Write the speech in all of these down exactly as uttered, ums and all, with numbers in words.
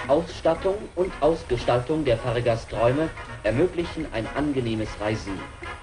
Ausstattung und Ausgestaltung der Fahrgasträume ermöglichen ein angenehmes Reisen.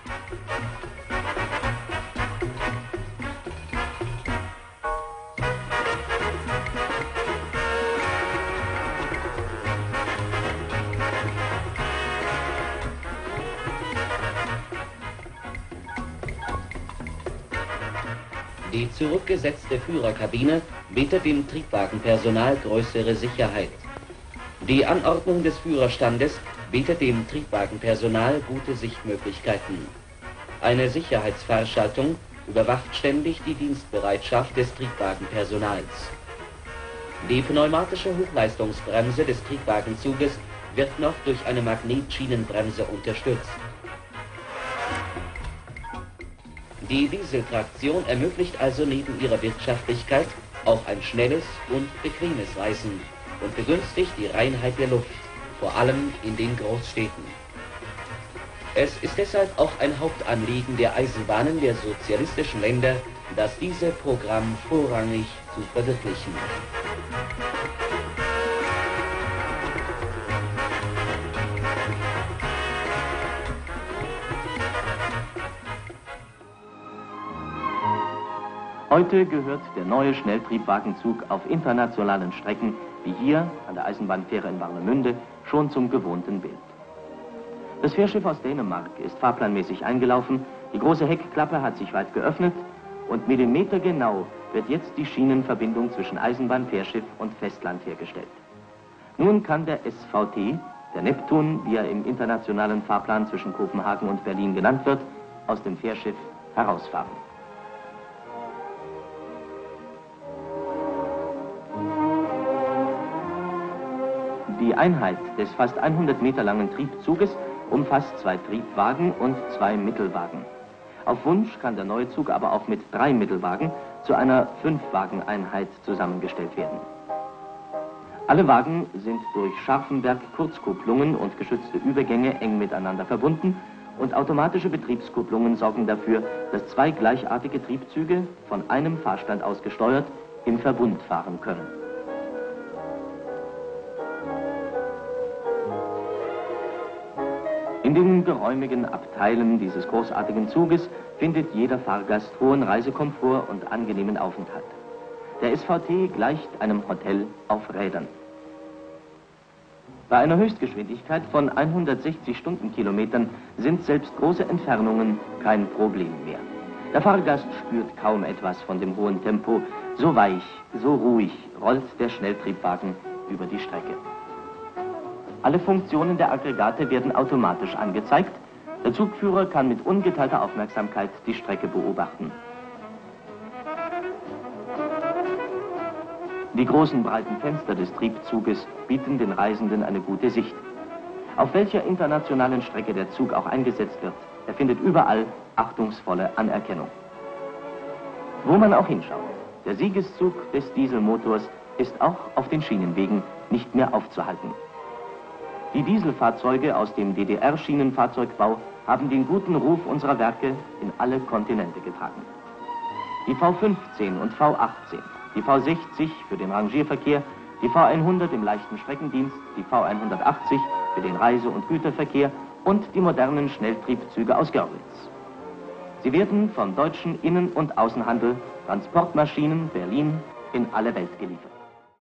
Die zurückgesetzte Führerkabine bietet dem Triebwagenpersonal größere Sicherheit. Die Anordnung des Führerstandes bietet dem Triebwagenpersonal gute Sichtmöglichkeiten. Eine Sicherheitsfahrschaltung überwacht ständig die Dienstbereitschaft des Triebwagenpersonals. Die pneumatische Hochleistungsbremse des Triebwagenzuges wird noch durch eine Magnetschienenbremse unterstützt. Die Dieseltraktion ermöglicht also neben ihrer Wirtschaftlichkeit auch ein schnelles und bequemes Reisen und begünstigt die Reinheit der Luft, vor allem in den Großstädten. Es ist deshalb auch ein Hauptanliegen der Eisenbahnen der sozialistischen Länder, das diese Programm vorrangig zu verwirklichen. Heute gehört der neue Schnelltriebwagenzug auf internationalen Strecken, wie hier an der Eisenbahnfähre in Warnemünde, schon zum gewohnten Bild. Das Fährschiff aus Dänemark ist fahrplanmäßig eingelaufen, die große Heckklappe hat sich weit geöffnet und millimetergenau wird jetzt die Schienenverbindung zwischen Eisenbahn, Fährschiff und Festland hergestellt. Nun kann der S V T, der Neptun, wie er im internationalen Fahrplan zwischen Kopenhagen und Berlin genannt wird, aus dem Fährschiff herausfahren. Die Einheit des fast hundert Meter langen Triebzuges umfasst zwei Triebwagen und zwei Mittelwagen. Auf Wunsch kann der neue Zug aber auch mit drei Mittelwagen zu einer Fünf-Wagen-Einheit zusammengestellt werden. Alle Wagen sind durch Scharfenberg-Kurzkupplungen und geschützte Übergänge eng miteinander verbunden und automatische Betriebskupplungen sorgen dafür, dass zwei gleichartige Triebzüge von einem Fahrstand aus gesteuert im Verbund fahren können. In den geräumigen Abteilen dieses großartigen Zuges findet jeder Fahrgast hohen Reisekomfort und angenehmen Aufenthalt. Der S V T gleicht einem Hotel auf Rädern. Bei einer Höchstgeschwindigkeit von hundertsechzig Stundenkilometern sind selbst große Entfernungen kein Problem mehr. Der Fahrgast spürt kaum etwas von dem hohen Tempo. So weich, so ruhig rollt der Schnelltriebwagen über die Strecke. Alle Funktionen der Aggregate werden automatisch angezeigt. Der Zugführer kann mit ungeteilter Aufmerksamkeit die Strecke beobachten. Die großen breiten Fenster des Triebzuges bieten den Reisenden eine gute Sicht. Auf welcher internationalen Strecke der Zug auch eingesetzt wird, er findet überall achtungsvolle Anerkennung. Wo man auch hinschaut, der Siegeszug des Dieselmotors ist auch auf den Schienenwegen nicht mehr aufzuhalten. Die Dieselfahrzeuge aus dem D D R-Schienenfahrzeugbau haben den guten Ruf unserer Werke in alle Kontinente getragen. Die V fünfzehn und V achtzehn, die V sechzig für den Rangierverkehr, die V hundert im leichten Streckendienst, die V hundertachtzig für den Reise- und Güterverkehr und die modernen Schnelltriebzüge aus Görlitz. Sie werden vom deutschen Innen- und Außenhandel, Transportmaschinen Berlin, in alle Welt geliefert.